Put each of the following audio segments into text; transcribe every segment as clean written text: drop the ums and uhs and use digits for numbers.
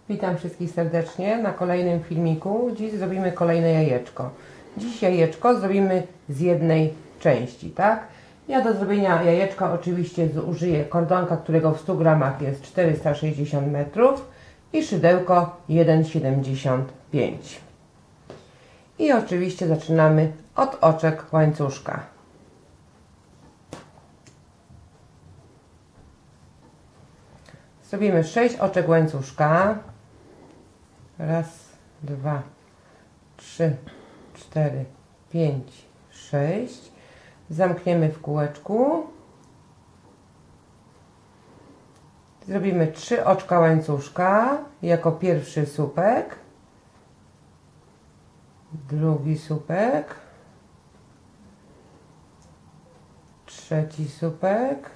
Witam wszystkich serdecznie na kolejnym filmiku. Dziś zrobimy kolejne jajeczko. Dziś jajeczko zrobimy z jednej części, tak? Ja do zrobienia jajeczka oczywiście użyję kordonka, którego w 100 gramach jest 460 metrów i szydełko 1,75. I oczywiście zaczynamy od oczek łańcuszka. Zrobimy 6 oczek łańcuszka. Raz, 2, 3, 4, 5, 6. Zamkniemy w kółeczku. Zrobimy 3 oczka łańcuszka jako pierwszy słupek, drugi słupek, trzeci słupek,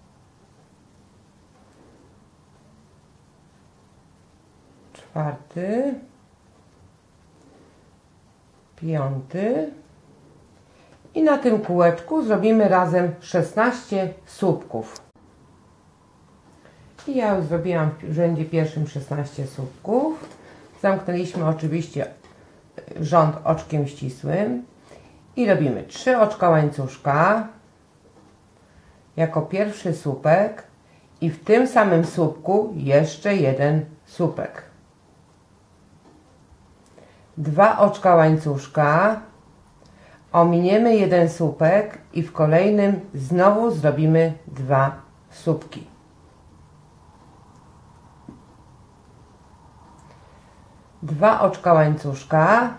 czwarty, piąty i na tym kółeczku zrobimy razem 16 słupków. I ja już zrobiłam w rzędzie pierwszym 16 słupków. Zamknęliśmy oczywiście rząd oczkiem ścisłym i robimy 3 oczka łańcuszka jako pierwszy słupek i w tym samym słupku jeszcze jeden słupek. 2 oczka łańcuszka, ominiemy jeden słupek i w kolejnym znowu zrobimy 2 słupki. 2 oczka łańcuszka,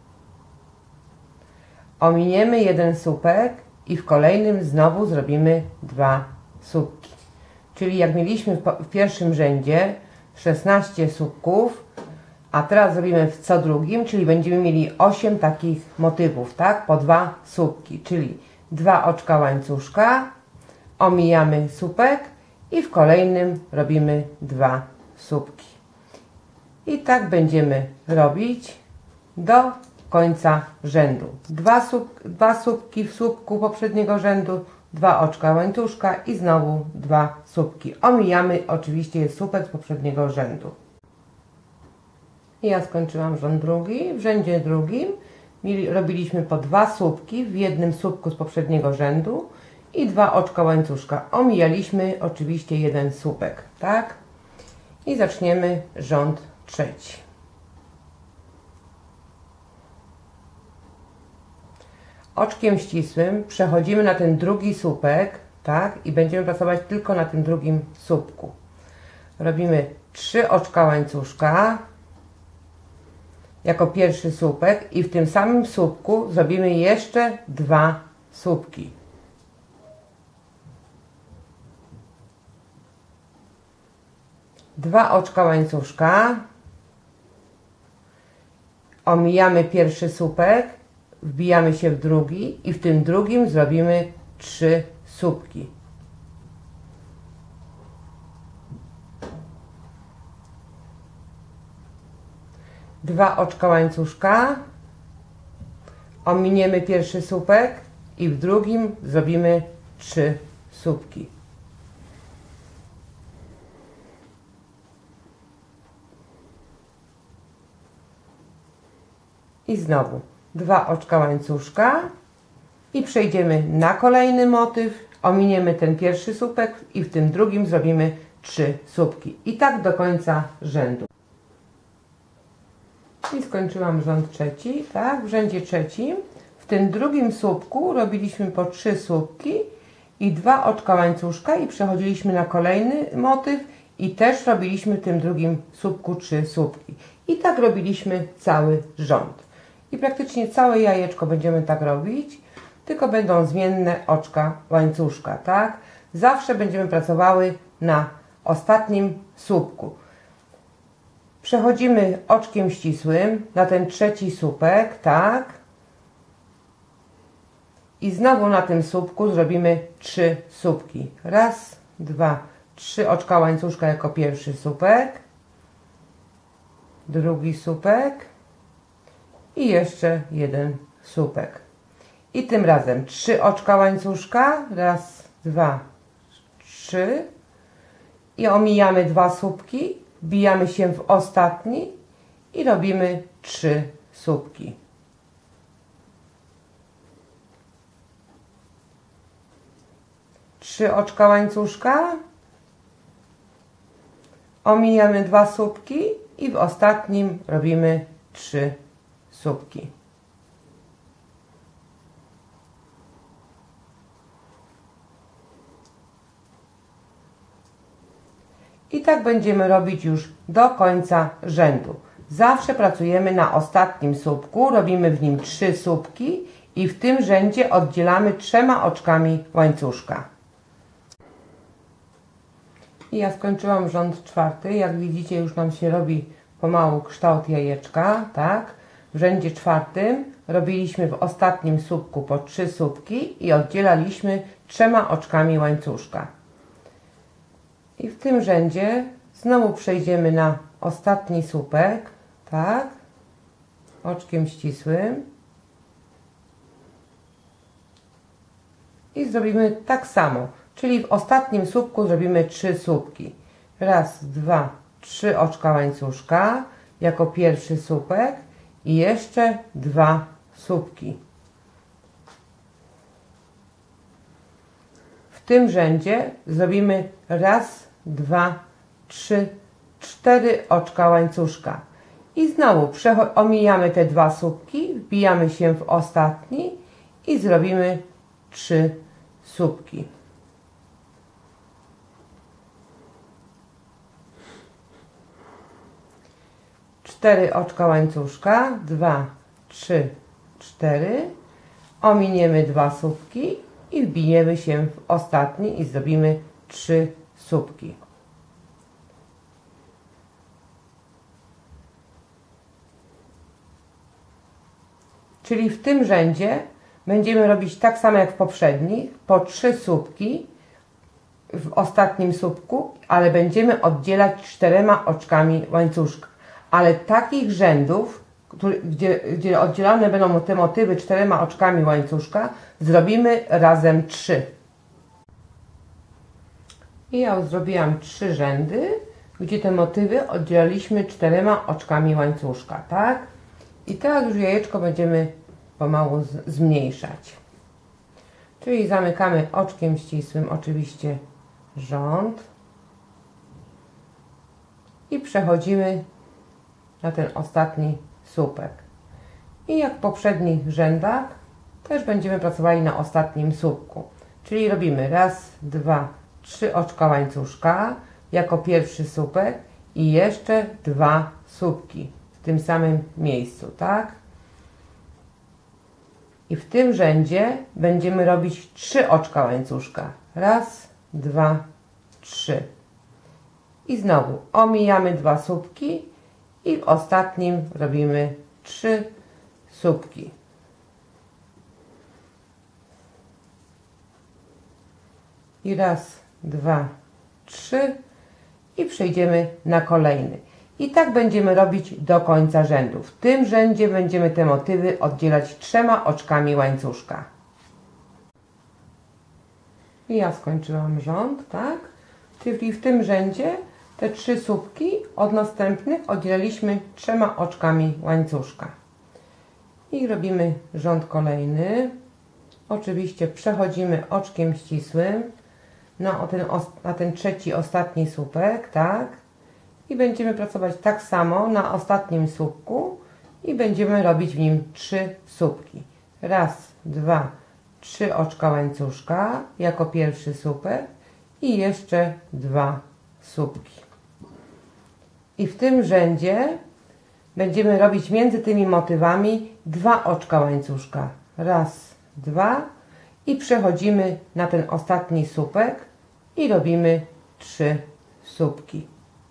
ominiemy jeden słupek i w kolejnym znowu zrobimy 2 słupki. Czyli jak mieliśmy w pierwszym rzędzie 16 słupków, a teraz zrobimy w co drugim, czyli będziemy mieli 8 takich motywów, tak? Po 2 słupki, czyli 2 oczka łańcuszka, omijamy słupek i w kolejnym robimy 2 słupki. I tak będziemy robić do końca rzędu. 2 słupki w słupku poprzedniego rzędu, 2 oczka łańcuszka i znowu 2 słupki. Omijamy oczywiście słupek z poprzedniego rzędu. I ja skończyłam rząd drugi. W rzędzie drugim robiliśmy po 2 słupki w jednym słupku z poprzedniego rzędu i 2 oczka łańcuszka. Omijaliśmy oczywiście jeden słupek, tak? I zaczniemy rząd trzeci. Oczkiem ścisłym przechodzimy na ten drugi słupek, tak? I będziemy pracować tylko na tym drugim słupku. Robimy 3 oczka łańcuszka jako pierwszy słupek i w tym samym słupku zrobimy jeszcze 2 słupki. Dwa oczka łańcuszka, omijamy pierwszy słupek, wbijamy się w drugi i w tym drugim zrobimy 3 słupki. Dwa oczka łańcuszka, ominiemy pierwszy słupek i w drugim zrobimy 3 słupki. I znowu 2 oczka łańcuszka i przejdziemy na kolejny motyw, ominiemy ten pierwszy słupek i w tym drugim zrobimy 3 słupki. I tak do końca rzędu. I skończyłam rząd trzeci, tak? W rzędzie trzecim w tym drugim słupku robiliśmy po 3 słupki i 2 oczka łańcuszka i przechodziliśmy na kolejny motyw i też robiliśmy w tym drugim słupku 3 słupki. I tak robiliśmy cały rząd. I praktycznie całe jajeczko będziemy tak robić, tylko będą zmienne oczka łańcuszka, tak? Zawsze będziemy pracowały na ostatnim słupku. Przechodzimy oczkiem ścisłym na ten trzeci słupek, tak? I znowu na tym słupku zrobimy 3 słupki. Raz, 2, 3 oczka łańcuszka jako pierwszy słupek, drugi słupek i jeszcze jeden słupek. I tym razem 3 oczka łańcuszka, raz, 2, 3 i omijamy 2 słupki wbijamy się w ostatni i robimy 3 słupki. Trzy oczka łańcuszka, omijamy 2 słupki i w ostatnim robimy 3 słupki. I tak będziemy robić już do końca rzędu. Zawsze pracujemy na ostatnim słupku, robimy w nim 3 słupki i w tym rzędzie oddzielamy 3 oczkami łańcuszka. I ja skończyłam rząd 4. Jak widzicie, już nam się robi pomału kształt jajeczka, tak? W rzędzie 4 robiliśmy w ostatnim słupku po 3 słupki i oddzielaliśmy 3 oczkami łańcuszka. I w tym rzędzie znowu przejdziemy na ostatni słupek, tak? Oczkiem ścisłym. I zrobimy tak samo. Czyli w ostatnim słupku zrobimy 3 słupki. Raz, 2, 3 oczka łańcuszka jako pierwszy słupek i jeszcze 2 słupki. W tym rzędzie zrobimy raz, 2, 3, 4 oczka łańcuszka. I znowu omijamy te 2 słupki, wbijamy się w ostatni i zrobimy 3 słupki. Cztery oczka łańcuszka, 2, 3, 4. Ominiemy 2 słupki i wbijemy się w ostatni i zrobimy 3 słupki. Czyli w tym rzędzie będziemy robić tak samo jak w poprzednich, po 3 słupki w ostatnim słupku, ale będziemy oddzielać 4 oczkami łańcuszka. Ale takich rzędów, gdzie oddzielane będą te motywy 4 oczkami łańcuszka, zrobimy razem 3. I ja już zrobiłam 3 rzędy, gdzie te motywy oddzielaliśmy 4 oczkami łańcuszka, tak? I teraz już jajeczko będziemy pomału zmniejszać. Czyli zamykamy oczkiem ścisłym oczywiście rząd i przechodzimy na ten ostatni słupek. I jak w poprzednich rzędach też będziemy pracowali na ostatnim słupku. Czyli robimy raz, 2, 3 oczka łańcuszka jako pierwszy słupek i jeszcze 2 słupki w tym samym miejscu, tak? I w tym rzędzie będziemy robić 3 oczka łańcuszka. Raz, 2, 3. I znowu omijamy 2 słupki i w ostatnim robimy 3 słupki. I raz, 2, 3 i przejdziemy na kolejny. I tak będziemy robić do końca rzędu. W tym rzędzie będziemy te motywy oddzielać 3 oczkami łańcuszka. I ja skończyłam rząd, tak? Czyli w tym rzędzie te 3 słupki od następnych oddzieliliśmy 3 oczkami łańcuszka. I robimy rząd kolejny. Oczywiście przechodzimy oczkiem ścisłym na ten trzeci, ostatni słupek, tak? I będziemy pracować tak samo na ostatnim słupku i będziemy robić w nim 3 słupki. Raz, 2, 3 oczka łańcuszka jako pierwszy słupek i jeszcze 2 słupki. I w tym rzędzie będziemy robić między tymi motywami 2 oczka łańcuszka. Raz, 2 i przechodzimy na ten ostatni słupek i robimy 3 słupki.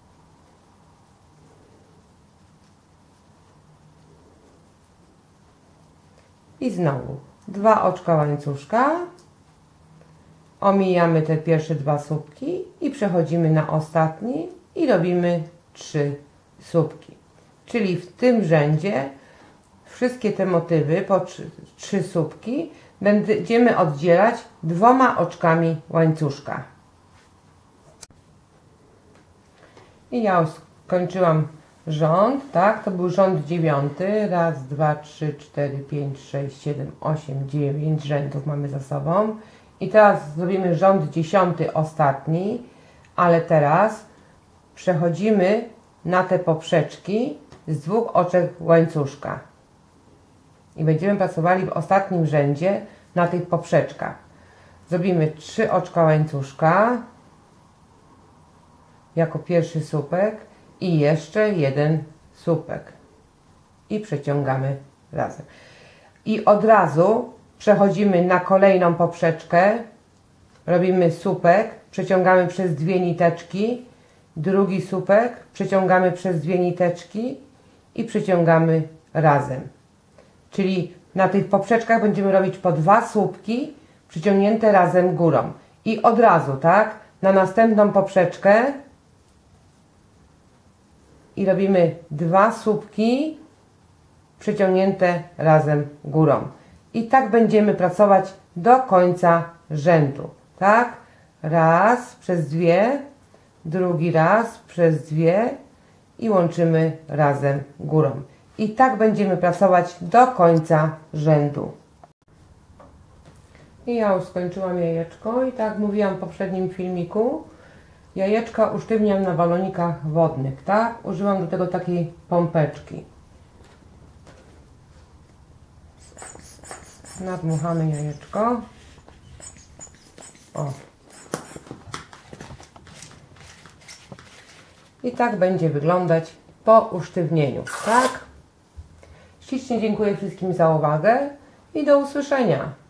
I znowu 2 oczka łańcuszka, omijamy te pierwsze 2 słupki i przechodzimy na ostatni i robimy 3 słupki. Czyli w tym rzędzie wszystkie te motywy po 3 słupki będziemy oddzielać 2 oczkami łańcuszka. I ja już skończyłam rząd, tak? To był rząd 9. Raz, 2, 3, 4, 5, 6, 7, 8, 9 rzędów mamy za sobą. I teraz zrobimy rząd 10, ostatni, ale teraz przechodzimy na te poprzeczki z 2 oczek łańcuszka. I będziemy pracowali w ostatnim rzędzie na tych poprzeczkach. Zrobimy 3 oczka łańcuszka jako pierwszy słupek i jeszcze jeden słupek. I przeciągamy razem. I od razu przechodzimy na kolejną poprzeczkę. Robimy słupek, przeciągamy przez 2 niteczki. Drugi słupek, przeciągamy przez 2 niteczki i przeciągamy razem. Czyli na tych poprzeczkach będziemy robić po 2 słupki przyciągnięte razem górą. I od razu, tak, na następną poprzeczkę i robimy 2 słupki przyciągnięte razem górą. I tak będziemy pracować do końca rzędu, tak? Raz przez 2, drugi raz przez 2 i łączymy razem górą. I tak będziemy pracować do końca rzędu. I ja już skończyłam jajeczko i tak jak mówiłam w poprzednim filmiku, jajeczka usztywniam na balonikach wodnych, tak? Używam do tego takiej pompeczki. Nadmuchamy jajeczko. O. I tak będzie wyglądać po usztywnieniu, tak? Ślicznie dziękuję wszystkim za uwagę i do usłyszenia.